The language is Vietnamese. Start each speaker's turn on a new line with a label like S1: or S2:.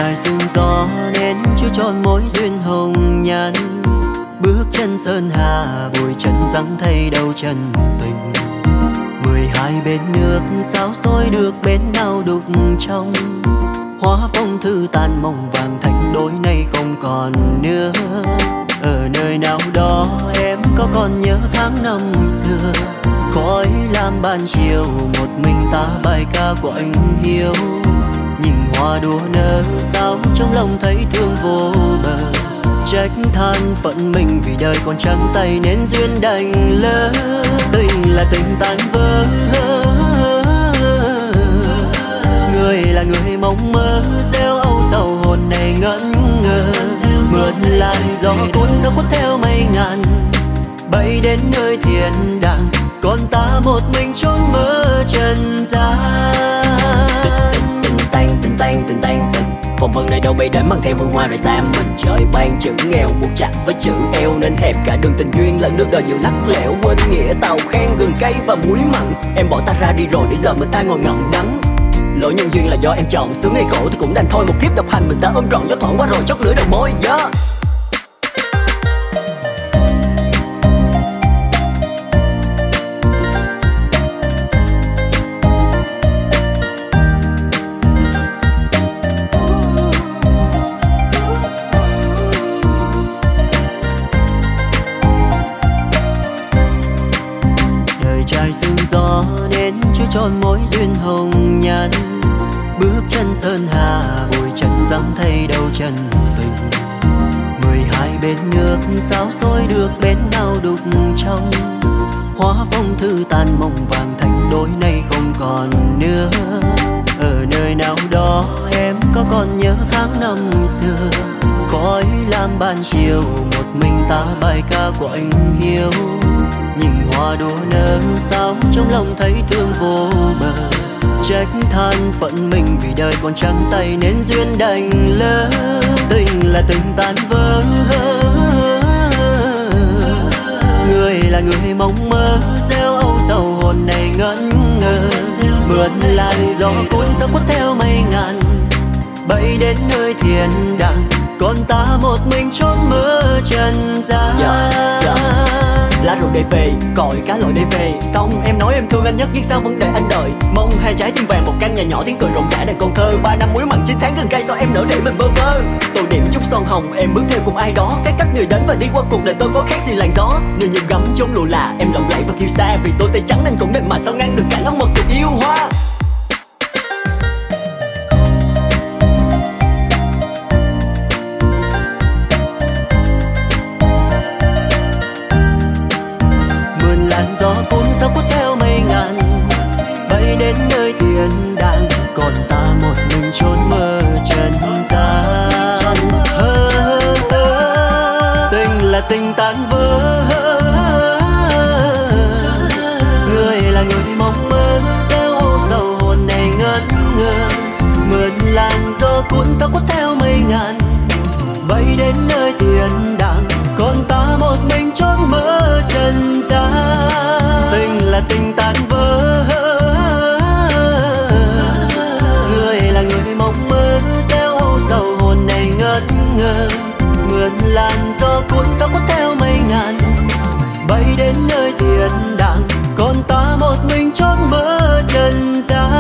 S1: trai sương gió nên chưa tròn mối duyên hồng nhan. Bước chân sơn hà bụi chân răng thay đầu chân tình. 12 bên nước sao soi được bên nào đục trong. Hóa phong thư tàn mộng vàng thành đôi nay không còn nữa. Ở nơi nào đó em có còn nhớ tháng năm xưa. Khói lam ban chiều một mình ta bài ca của anh Hiếu. Nhìn hoa đua nở sao trong lòng thấy thương vô bờ. Trách than phận mình vì đời còn trắng tay nên duyên đành lỡ. Tình là tình tan vỡ, người là người mong mơ, gieo âu sầu hồn này ngẩn ngơ. Mượn làn gió cuốn gió cuốn theo mây ngàn, bay đến nơi thiên đàng, còn ta một mình trốn mơ trần gian. Tình tang vòng vân này đâu bay đến mang theo hương hoa rồi xa mình. Trời ban chữ nghèo buộc chặt với chữ eo nên hẹp cả đường tình duyên lẫn nước đời nhiều lắc lẻo. Quên nghĩa tàu khen gừng cay và muối mặn, em bỏ ta ra đi rồi để giờ mình ta ngồi ngậm đắng. Lỗi nhân duyên là do em chọn, sướng hay khổ thì cũng đành thôi. Một kiếp độc hành mình ta ôm trọn gió thoảng qua rồi chót lửa đầu môi. Sương gió nên chưa tròn mối duyên hồng nhan. Bước chân sơn hà bụi chân răng thay đầu chân tình. 12 bên nước sao soi được bên nào đục trong. Hóa phong thư tàn mộng vàng thành đôi nay không còn nữa. Ở nơi nào đó em có còn nhớ tháng năm xưa. Khói lam ban chiều một mình ta bài ca của anh Hiếu. Nhìn hoa đua nở sao trong lòng thấy thương vô bờ. Trách than phận mình vì đời còn trắng tay nên duyên đành lỡ. Tình là tình tan vỡ, người là người mong mơ, gieo âu sầu hồn này ngẩn ngơ. Mượn làn gió cuốn gió cuốn theo mây ngàn, bay đến nơi thiên đàng, còn ta một mình trốn mơ trần gian. Lá rụng để về, còi cá lội để về. Xong em nói em thương anh nhất nhưng sao vẫn để anh đợi. Mong hai trái tim vàng một căn nhà nhỏ tiếng cười rộn rã đàn con thơ. 3 năm muối mặn 9 tháng gần cay sao em nỡ để mình bơ vơ. Tôi điểm chút son hồng em bước theo cùng ai đó. Cái cách người đến và đi qua cuộc đời tôi có khác gì làn gió. Người nhịp gấm chốn lụa là em lộng lẫy và kiêu sa. Vì tôi tay trắng nên cũng đẹp mà sao ngăn được cả nắng mật tình yêu hoa. Gió cuốn theo mây ngàn, bay đến nơi thiên đàng, còn ta một mình trốn mơ trần gian. Tình là tình tan vỡ, người là người mong mơ, gieo âu sầu hồn này ngẩn ngơ. Mượn làn gió cuốn theo mây ngàn, bay đến nơi thiên đàng, còn ta một mình trốn mơ trần gian. Tình là tình tan vỡ, người là người mong mơ, gieo âu sầu hồn này ngẩn ngơ. Mượn làn gió cuốn theo mây ngàn, bay đến nơi thiên đàng, còn ta một mình trốn mơ trần gian.